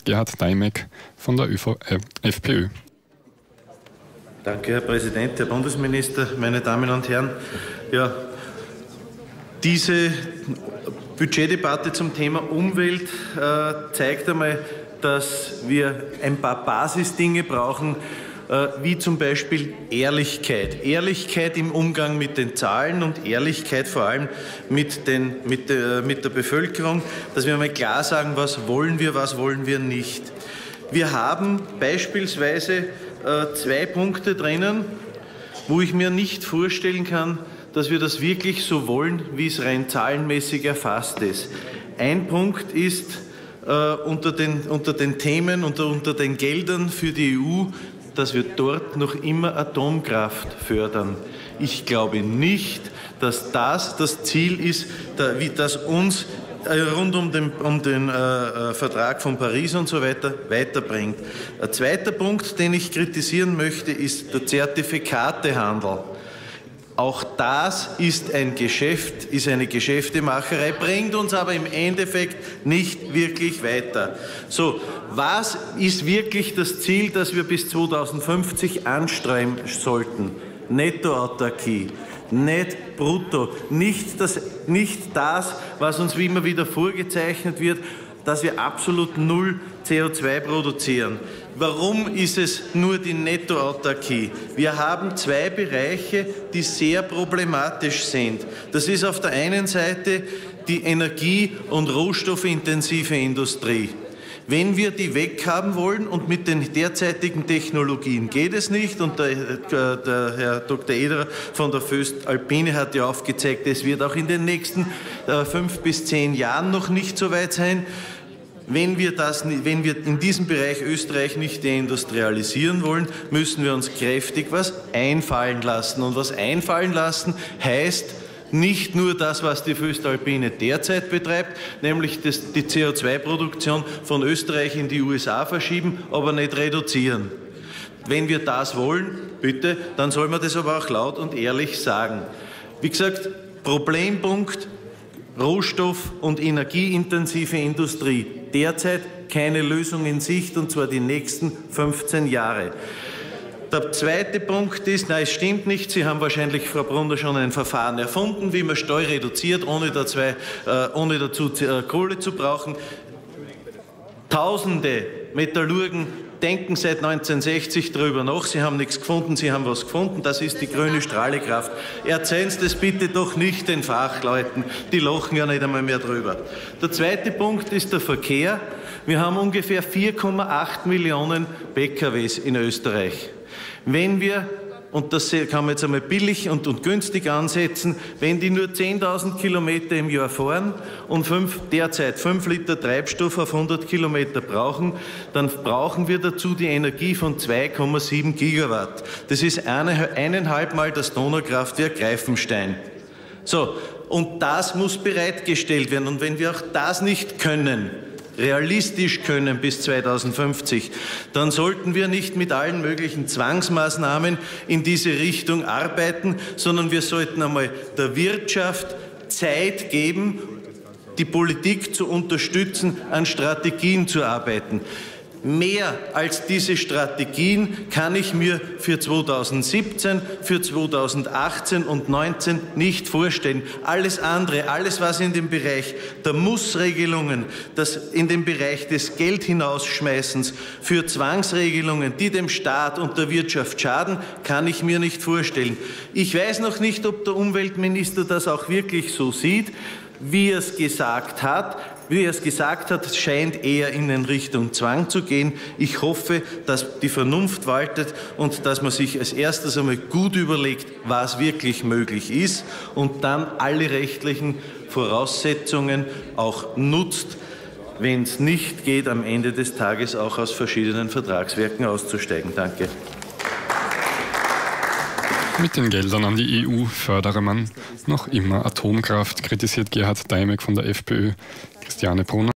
Gerhard Daimek von der FPÖ. Danke, Herr Präsident, Herr Bundesminister, meine Damen und Herren. Ja, diese Budgetdebatte zum Thema Umwelt zeigt einmal, dass wir ein paar Basisdinge brauchen, wie zum Beispiel Ehrlichkeit. Ehrlichkeit im Umgang mit den Zahlen und Ehrlichkeit vor allem mit der Bevölkerung, dass wir mal klar sagen, was wollen wir nicht. Wir haben beispielsweise 2 Punkte drinnen, wo ich mir nicht vorstellen kann, dass wir das wirklich so wollen, wie es rein zahlenmäßig erfasst ist. Ein Punkt ist unter den Themen und unter den Geldern für die EU, dass wir dort noch immer Atomkraft fördern. Ich glaube nicht, dass das Ziel ist, wie das uns rund um den Vertrag von Paris und so weiter weiterbringt. Ein zweiter Punkt, den ich kritisieren möchte, ist der Zertifikatehandel. Auch das ist ein Geschäft, ist eine Geschäftemacherei, bringt uns aber im Endeffekt nicht wirklich weiter. So, was ist wirklich das Ziel, das wir bis 2050 anstreben sollten? Nettoautarkie, nicht brutto, nicht das, was uns wie immer wieder vorgezeichnet wird, dass wir absolut null CO2 produzieren. Warum ist es nur die Nettoautarkie? Wir haben 2 Bereiche, die sehr problematisch sind. Das ist auf der einen Seite die energie- und rohstoffintensive Industrie. Wenn wir die weghaben wollen, und mit den derzeitigen Technologien geht es nicht, und der Herr Dr. Ederer von der voestalpine hat ja aufgezeigt, es wird auch in den nächsten 5 bis 10 Jahren noch nicht so weit sein. Wenn wir in diesem Bereich Österreich nicht deindustrialisieren wollen, müssen wir uns kräftig was einfallen lassen. Und was einfallen lassen heißt nicht nur das, was die voestalpine derzeit betreibt, nämlich die CO2-Produktion von Österreich in die USA verschieben, aber nicht reduzieren. Wenn wir das wollen, bitte, dann soll man das aber auch laut und ehrlich sagen. Wie gesagt, Problempunkt Rohstoff- und energieintensive Industrie. Derzeit keine Lösung in Sicht, und zwar die nächsten 15 Jahre. Der zweite Punkt ist, nein, es stimmt nicht, Sie haben wahrscheinlich, Frau Brunner, schon ein Verfahren erfunden, wie man Steu reduziert, ohne dazu Kohle zu brauchen. Tausende Metallurgen denken seit 1960 darüber nach. Sie haben nichts gefunden, Sie haben was gefunden. Das ist die grüne Strahlekraft. Erzählen Sie das bitte doch nicht den Fachleuten. Die lachen ja nicht einmal mehr drüber. Der zweite Punkt ist der Verkehr. Wir haben ungefähr 4,8 Millionen PKWs in Österreich. Wenn wir, und das kann man jetzt einmal billig und günstig ansetzen, wenn die nur 10.000 Kilometer im Jahr fahren und derzeit 5 Liter Treibstoff auf 100 Kilometer brauchen, dann brauchen wir dazu die Energie von 2,7 Gigawatt. Das ist 1,5 Mal das Donaukraftwerk Greifenstein. So, und das muss bereitgestellt werden. Und wenn wir auch das nicht können, realistisch können bis 2050, dann sollten wir nicht mit allen möglichen Zwangsmaßnahmen in diese Richtung arbeiten, sondern wir sollten einmal der Wirtschaft Zeit geben, die Politik zu unterstützen, an Strategien zu arbeiten. Mehr als diese Strategien kann ich mir für 2017, für 2018 und 2019 nicht vorstellen. Alles andere, alles was in dem Bereich der Mussregelungen, in dem Bereich des Geldhinausschmeißens, für Zwangsregelungen, die dem Staat und der Wirtschaft schaden, kann ich mir nicht vorstellen. Ich weiß noch nicht, ob der Umweltminister das auch wirklich so sieht, wie er es gesagt hat. Wie er es gesagt hat, scheint eher in Richtung Zwang zu gehen. Ich hoffe, dass die Vernunft waltet und dass man sich als erstes einmal gut überlegt, was wirklich möglich ist, und dann alle rechtlichen Voraussetzungen auch nutzt, wenn es nicht geht, am Ende des Tages auch aus verschiedenen Vertragswerken auszusteigen. Danke. Mit den Geldern an die EU fördere man noch immer Atomkraft, kritisiert Gerhard Daimek von der FPÖ. Christiane Brunner.